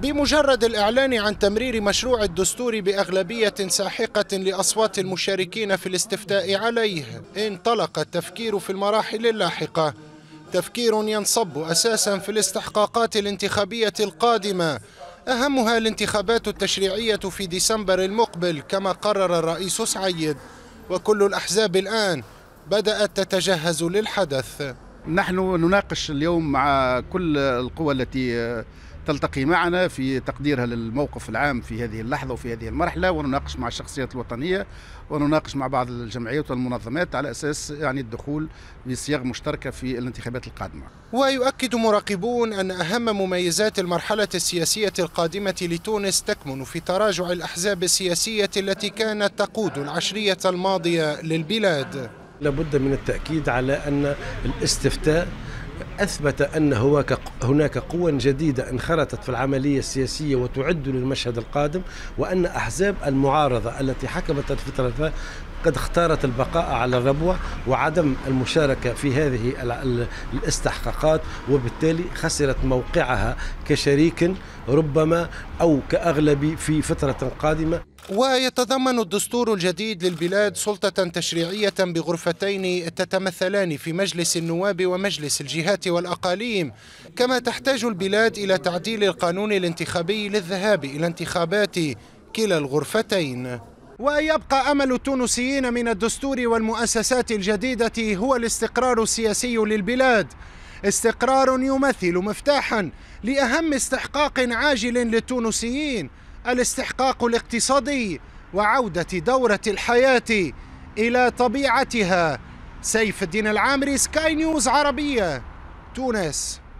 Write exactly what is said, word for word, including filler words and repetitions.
بمجرد الإعلان عن تمرير مشروع الدستور بأغلبية ساحقة لأصوات المشاركين في الاستفتاء عليه، انطلق التفكير في المراحل اللاحقة، تفكير ينصب أساسا في الاستحقاقات الانتخابية القادمة، أهمها الانتخابات التشريعية في ديسمبر المقبل كما قرر الرئيس سعيد. وكل الأحزاب الآن بدأت تتجهز للحدث. نحن نناقش اليوم مع كل القوى التي تلتقي معنا في تقديرها للموقف العام في هذه اللحظة وفي هذه المرحلة، ونناقش مع الشخصيات الوطنية، ونناقش مع بعض الجمعيات والمنظمات على أساس يعني الدخول بصياغ مشتركة في الانتخابات القادمة. ويؤكد مراقبون أن أهم مميزات المرحلة السياسية القادمة لتونس تكمن في تراجع الأحزاب السياسية التي كانت تقود العشرية الماضية للبلاد. لابد من التأكيد على أن الاستفتاء أثبت أن هناك قوى جديدة انخرطت في العملية السياسية وتعد للمشهد القادم، وأن أحزاب المعارضة التي حكمت الفترة قد اختارت البقاء على الربوة وعدم المشاركة في هذه الاستحقاقات، وبالتالي خسرت موقعها كشريك ربما أو كأغلبي في فترة قادمة. ويتضمن الدستور الجديد للبلاد سلطة تشريعية بغرفتين تتمثلان في مجلس النواب ومجلس الجهات والأقاليم، كما تحتاج البلاد إلى تعديل القانون الانتخابي للذهاب إلى انتخابات كلا الغرفتين. ويبقى أمل التونسيين من الدستور والمؤسسات الجديدة هو الاستقرار السياسي للبلاد، استقرار يمثل مفتاحا لأهم استحقاق عاجل للتونسيين، الاستحقاق الاقتصادي وعودة دورة الحياة إلى طبيعتها. سيف الدين العامري، سكاي نيوز عربية، تونس.